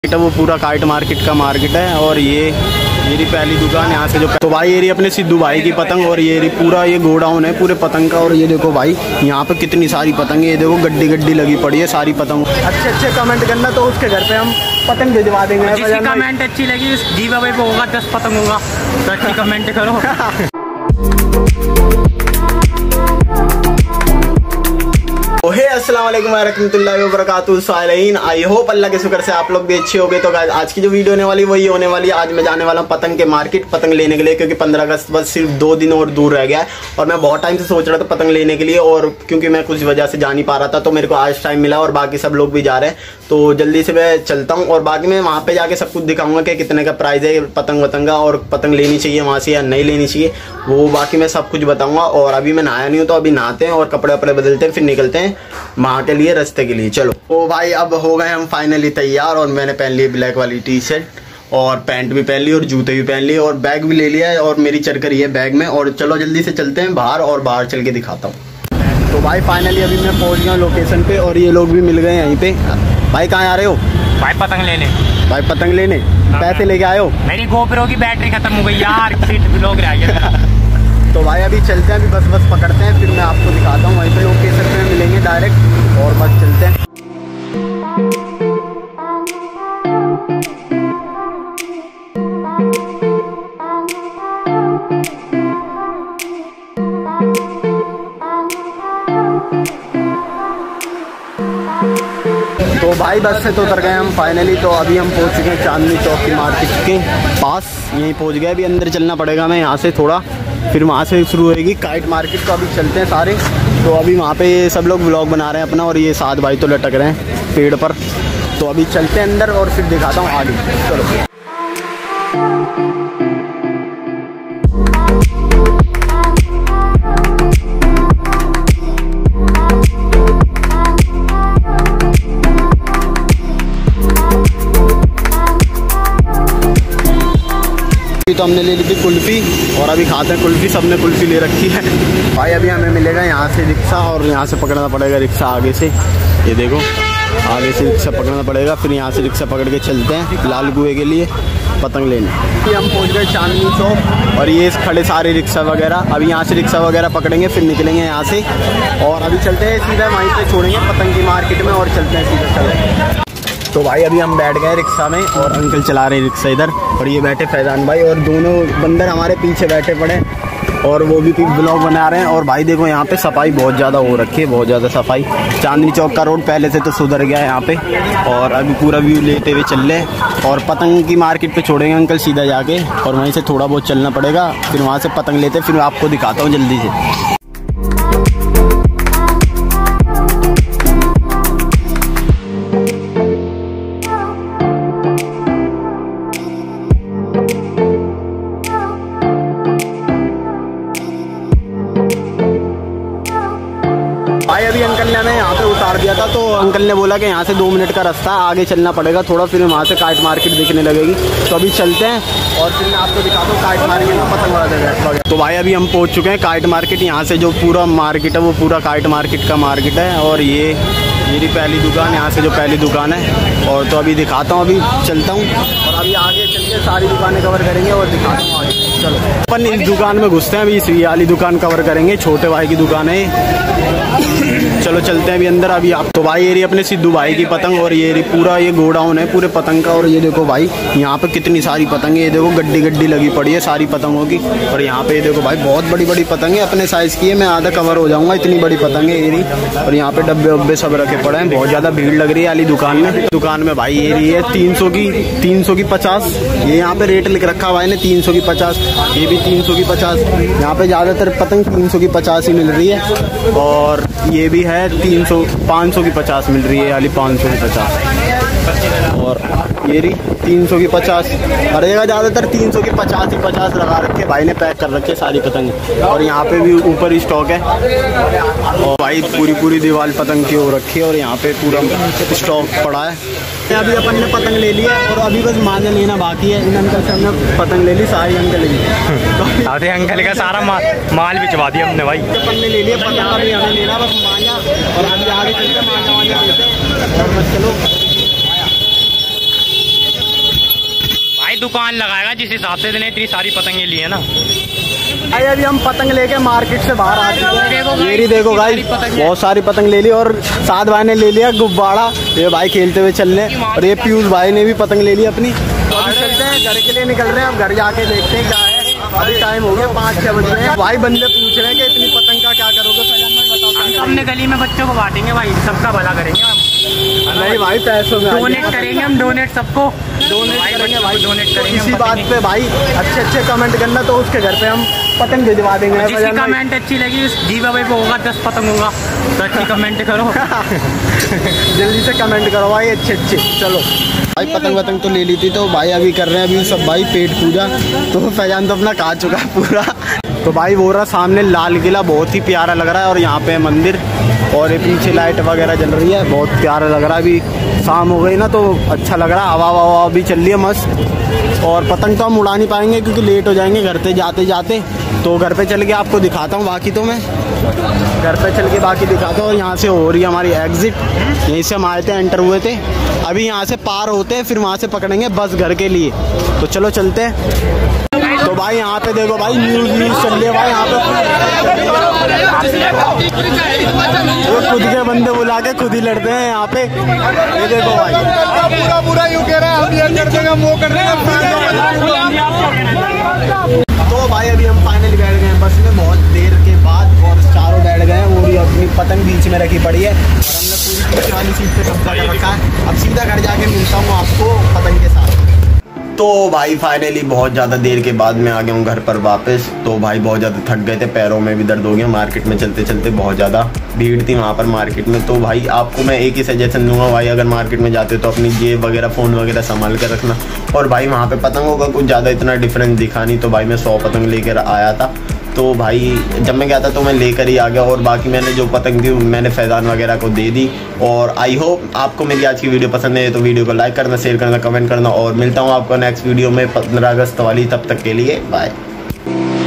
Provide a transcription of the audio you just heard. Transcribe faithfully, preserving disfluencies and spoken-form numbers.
वो पूरा kite market का मार्केट है। और ये ये पहली दुकान यहाँ से जो तो भाई ये अपने सिद्धू भाई की पतंग। और ये पूरा ये गोडाउन है पूरे पतंग का। और ये देखो भाई यहाँ पे कितनी सारी पतंग है, ये देखो गड्डी गड्डी लगी पड़ी है सारी पतंग। अच्छे अच्छे कमेंट करना तो उसके घर पे हम पतंग भिजवा देंगे। जिसकी कमेंट अच्छी लगी उस गिव अवे पे होगा दस पतंग होगा, तो अच्छी कमेंट करो। ओहे अस्सलाम वालेकुम रहमतुल्लाहि व बरकातुहू सालेहीन। आई होप अल्लाह के शुक्र से आप लोग भी अच्छे होंगे। तो आज की जो वीडियो होने वाली वही होने वाली है। आज मैं जाने वाला हूँ पतंग के मार्केट पतंग लेने के लिए, क्योंकि पंद्रह अगस्त बस सिर्फ दो दिन और दूर रह गया है। और मैं बहुत टाइम से सोच रहा था पतंग लेने के लिए, और क्योंकि मैं कुछ वजह से जा नहीं पा रहा था तो मेरे को आज टाइम मिला और बाकी सब लोग भी जा रहे हैं, तो जल्दी से मैं चलता हूँ। और बाकी मैं वहाँ पे जाके सब कुछ दिखाऊंगा कि कितने का प्राइस है पतंग वतंग का, और पतंग लेनी चाहिए वहाँ से या नहीं लेनी चाहिए वो बाकी मैं सब कुछ बताऊंगा। और अभी मैं नहाया नहीं हूँ तो अभी नहाते हैं और कपड़े वपड़े बदलते हैं, फिर निकलते हैं वहाँ के लिए रास्ते के लिए। चलो ओ भाई अब हो गए हम फाइनली तैयार। और मैंने पहन ली ब्लैक वाली टी शर्ट और पैंट भी पहन ली और जूते भी पहन लिए और बैग भी ले लिया है और मेरी चरकर है बैग में। और चलो जल्दी से चलते हैं बाहर और बाहर चल के दिखाता हूँ। तो भाई फाइनली अभी मैं पहुँच गया लोकेशन पे और ये लोग भी मिल गए यहीं पे। भाई कहाँ आ रहे हो? भाई पतंग लेने। भाई पतंग लेने पैसे लेके आए हो? मेरी गोप्रो की बैटरी खत्म हो गई यार, सीट ब्लॉक रह गया। तो भाई अभी चलते हैं, अभी बस बस पकड़ते हैं, फिर मैं आपको दिखाता हूँ वहीं पे लोकेशन पे मिलेंगे डायरेक्ट और बस चलते हैं। तो भाई बस से तो उतर गए हम फाइनली। तो अभी हम पहुंच चुके हैं चांदनी चौक की मार्केट के पास, यहीं पहुंच गए। अभी अंदर चलना पड़ेगा मैं यहाँ से थोड़ा, फिर वहाँ से शुरू होएगी काइट मार्केट। तो अभी चलते हैं सारे। तो अभी वहाँ पे सब लोग व्लॉग बना रहे हैं अपना, और ये सात भाई तो लटक रहे हैं पेड़ पर। तो अभी चलते हैं अंदर और फिर दिखाता हूँ आगे। चलो तो हमने ले ली थी कुल्फ़ी और अभी खाते हैं कुल्फ़ी। सबने कुल्फ़ी ले रखी है भाई। अभी हमें मिलेगा यहाँ से रिक्शा और यहाँ से पकड़ना पड़ेगा रिक्शा आगे से। ये देखो आगे से रिक्शा पकड़ना पड़ेगा, फिर यहाँ से रिक्शा पकड़ के चलते हैं लाल कुएं के लिए पतंग लेने। अभी हम पहुँच गए चांदनी चौक और ये खड़े सारे रिक्शा वगैरह। अभी यहाँ से रिक्शा वगैरह पकड़ेंगे फिर निकलेंगे यहाँ से और अभी चलते हैं सीधा वहीं पर छोड़ेंगे पतंग की मार्केट में और चलते हैं सीधा चले। तो भाई अभी हम बैठ गए रिक्शा में और अंकल चला रहे हैं रिक्शा इधर, और ये बैठे फैजान भाई और दोनों बंदर हमारे पीछे बैठे पड़े और वो भी ब्लॉग बना रहे हैं। और भाई देखो यहाँ पे सफाई बहुत ज़्यादा हो रखी है, बहुत ज़्यादा सफाई। चांदनी चौक का रोड पहले से तो सुधर गया है यहाँ पे, और अभी पूरा व्यू लेते हुए चल रहे। और पतंग की मार्केट पे छोड़ेंगे अंकल सीधा जाके, और वहीं से थोड़ा बहुत चलना पड़ेगा, फिर वहाँ से पतंग लेते फिर आपको दिखाता हूँ जल्दी से। भाई अभी अंकल ने हमें यहाँ पे उतार दिया था, तो अंकल ने बोला कि यहाँ से दो मिनट का रास्ता आगे चलना पड़ेगा थोड़ा, फिर वहाँ से काइट मार्केट दिखने लगेगी। तो अभी चलते हैं और फिर मैं आपको दिखाता हूँ काइट मार्केट में पतंग वगैरह। तो भाई अभी हम पहुँच चुके हैं काइट मार्केट। यहाँ से जो पूरा मार्केट है वो पूरा काइट मार्केट का मार्केट है। और ये मेरी पहली दुकान, यहाँ से जो पहली दुकान है। और तो अभी दिखाता हूँ, अभी चलता हूँ और अभी आगे चल के सारी दुकानें कवर करेंगे और दिखाता हूँ आगे। चलो अपन इस दुकान में घुसते हैं, अभी इस वाली दुकान कवर करेंगे, छोटे भाई की दुकान है। चलो चलते हैं अभी अंदर। अभी आप तो भाई ये अपने सिद्धू भाई की पतंग। और ये पूरा ये गोडाउन है पूरे पतंग का। और ये देखो भाई यहाँ पे कितनी सारी पतंग है, ये देखो गड्डी गड्डी लगी पड़ी है सारी पतंगों की। और यहाँ पे ये देखो भाई बहुत बड़ी बड़ी पतंग है, अपने साइज की है, मैं आधा कवर हो जाऊंगा इतनी बड़ी पतंग है ये। और यहाँ पे डब्बे वब्बे सब रखे पड़े हैं, बहुत ज्यादा भीड़ लग रही है वाली दुकान में। दुकान में भाई ये रही है तीन सौ की तीन सौ की पचास, ये यहाँ पे रेट लिख रखा भाई ने तीन सौ की पचास, ये भी तीन सौ की पचास। यहाँ पे ज्यादातर पतंग तीन सौ की पचास ही मिल रही है। और ये भी है तीन सौ पाँच सौ की पचास मिल रही है वाली, पाँच सौ की पचास। और ये रही तीन सौ की पचास। हर जगह ज़्यादातर तीन सौ की पचास ही पचास लगा रखे भाई ने, पैक कर रखे सारी पतंग। और यहाँ पे भी ऊपर स्टॉक है और भाई पूरी पूरी दीवार पतंग की हो रखी है और यहाँ पे पूरा स्टॉक पड़ा है। अभी अपन ने पतंग ले लिया और अभी बस माजा लेना बाकी है। इन अंकल से हमने पतंग ले ली, सारी अंकल ले अरे अंकल का सारा मा, माल भिजवा दिया हमने भाई। अपन ने ले लिया पतंग, अभी हमें लेना बस माजा और अभी आगे चलते माजा वाजा लेते और बस चलो। दुकान लगाएगा जिस हिसाब से इसने इतनी सारी पतंगे ली है ना। भाई अभी हम पतंग लेके मार्केट से बाहर आ चुके हैं। मेरी देखो भाई बहुत सारी पतंग ले ली और साथ भाई ने ले लिया गुब्बारा, ये भाई खेलते हुए चल रहे हैं। और ये पीयूष भाई ने भी पतंग ले ली अपनी। तो अभी चलते हैं, घर के लिए निकल रहे हैं। अब घर जाके देखते हैं क्या है। अभी टाइम हो गया पाँच छः बज रहे हैं। भाई बंदे पूछ रहे हैं कि इतनी पतंग का क्या करोगे फैजान भाई, बताओ। हम अपने गली में बच्चों को बांटेंगे भाई, सबका भला करेंगे हम। नहीं भाई पैसों में डोनेट करेंगे हम, डोनेट सबको डोनेट करेंगे भाई, डोनेट करेंगे। इसी बात पे भाई अच्छे अच्छे कमेंट करना, तो उसके घर पे हम पतंग भिजवा देंगे। जिसकी कमेंट अच्छी लगी उस गिव अवे पे होगा दस पतंग होगा, तो अच्छी कमेंट करो। जल्दी से कमेंट करो भाई अच्छे अच्छे। चलो भाई पतंग वतंग तो ले ली थी, तो भाई अभी कर रहे हैं अभी सब भाई पेट पूजा। तो फैजान तो अपना खा चुका है पूरा। तो भाई वो रहा सामने लाल किला, बहुत ही प्यारा लग रहा है। और यहाँ पे मंदिर और ये पीछे लाइट वगैरह जल रही है, बहुत प्यारा लग रहा है। अभी शाम हो गई ना तो अच्छा लग रहा है, हवा हवा भी चल रही है मस्त। और पतंग तो हम उड़ा नहीं पाएंगे क्योंकि लेट हो जाएंगे घर पे जाते जाते। तो घर पे चल के आपको दिखाता हूँ, बाकी तो मैं घर पे चल के बाकी दिखाता हूँ। और यहाँ से हो रही है हमारी एग्जिट, यहीं से हम आए थे, एंटर हुए थे। अभी यहाँ से पार होते हैं, फिर वहाँ से पकड़ेंगे बस घर के लिए। तो चलो चलते हैं। तो भाई यहाँ पे देखो भाई न्यूज़ न्यूज़ चल रही है भाई यहाँ पे। वो खुद के बंदे बुला के खुद ही लड़ते हैं यहाँ पे। ये देखो भाई पूरा पूरा यूँ कह रहे हैं हम ये कर देंगे हम वो कर देंगे। तो भाई अभी हम फाइनली बैठ गए हैं बस में बहुत देर के बाद, और चारों बैठ गए हैं। वो भी अपनी पतंग बीच में रखी पड़ी है और हमने पूरी पीछे वाली सीट पे कब्जा कर रखा है। अब सीधा घर जाके मिलता हूँ आपको पतंग के साथ। तो भाई फाइनली बहुत ज़्यादा देर के बाद मैं आ गया हूँ घर पर वापस। तो भाई बहुत ज़्यादा थक गए थे, पैरों में भी दर्द हो गया। मार्केट में चलते चलते बहुत ज़्यादा भीड़ थी वहाँ पर मार्केट में। तो भाई आपको मैं एक ही सजेशन दूंगा भाई, अगर मार्केट में जाते हो तो अपनी जेब वगैरह फ़ोन वगैरह संभाल कर रखना। और भाई वहाँ पे पतंगों का कुछ ज़्यादा इतना डिफरेंस दिखा नहीं। तो भाई मैं सौ पतंग लेकर आया था। तो भाई जब मैं गया था तो मैं लेकर ही आ गया, और बाकी मैंने जो पतंग थी मैंने फैजान वगैरह को दे दी। और आई होप आपको मेरी आज की वीडियो पसंद है, तो वीडियो को लाइक करना, शेयर करना, कमेंट करना। और मिलता हूँ आपको नेक्स्ट वीडियो में पंद्रह अगस्त वाली, तब तक के लिए बाय।